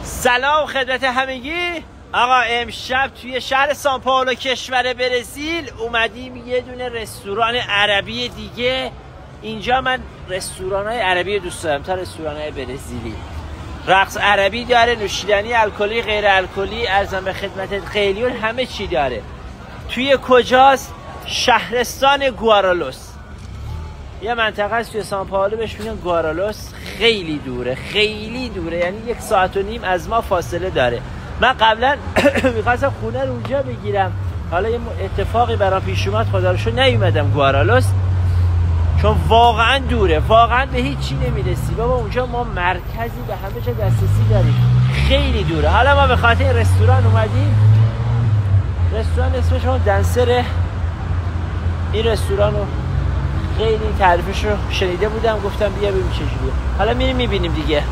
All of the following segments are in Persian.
سلام خدمت همگی. آقا امشب توی شهر سان پائولو کشور برزیل اومدیم یه دونه رستوران عربی دیگه. اینجا من رستوران‌های عربی دوست دارم تا رستوران‌های برزیلی. رقص عربی داره، نوشیدنی الکلی، غیر الکلی، ارزم به خدمتت قلیون، همه چی داره. توی کجاست؟ شهرستان گوارالوس. یه منطقه است توی سان پائولو بهش میگن گوارالوس. خیلی دوره، خیلی دوره، یعنی 1.5 ساعت از ما فاصله داره. من قبلا میخواستم خونه رو اونجا بگیرم، حالا یه اتفاقی برام پیش اومد، خدا رو شکر نیومدم گوارالوس چون واقعا دوره، واقعا به هیچ چی نمیرسی بابا. اونجا ما مرکزی به همه جا دسترسی داریم، خیلی دوره. حالا ما به خاطر رستوران اومدیم. رستوران اسمش دنسره. این رستوران رو خیلی تعریفش رو شنیده بودم، گفتم بیا ببینیم چجوریه. حالا میریم میبینیم دیگه.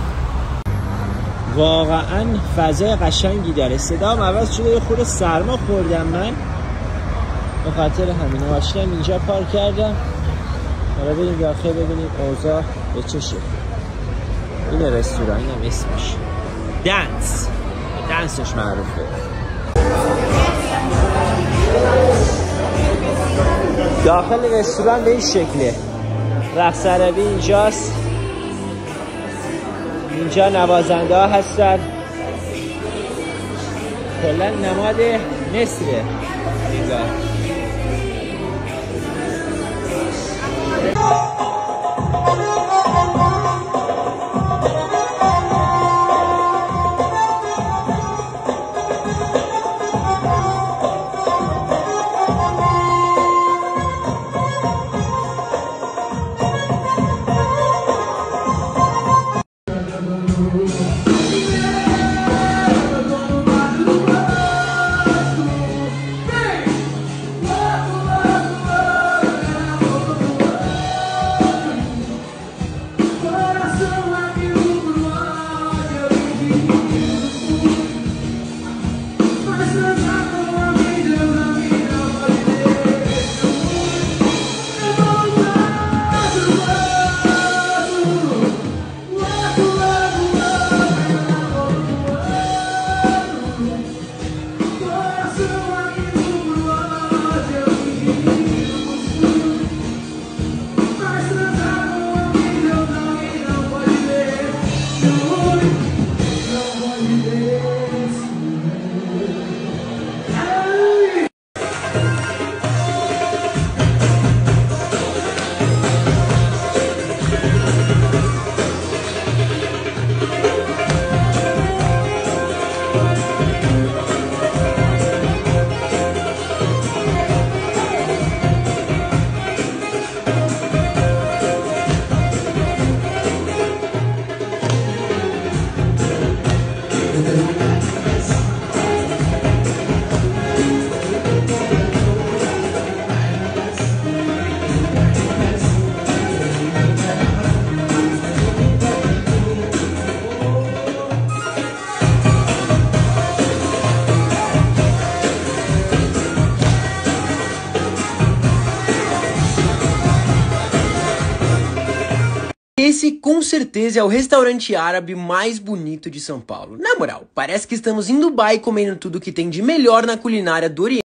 واقعا فضای قشنگی داره. صدام عوض شده، یه خورده سرما خوردم من، به خاطر همین ماشینم اینجا پارک کردم. حالا بریم داخل ببینیم اوضاع به چه شکل. این رستوران هم اسمش دنسش معروفه. داخل رستوران به این شکله. رقص عربی اینجاست. اینجا نوازنده ها هستن. کلا نماد مصره اینجا. Esse com certeza é o restaurante árabe mais bonito de São Paulo. Na moral, parece que estamos em Dubai comendo tudo que tem de melhor na culinária do Oriente.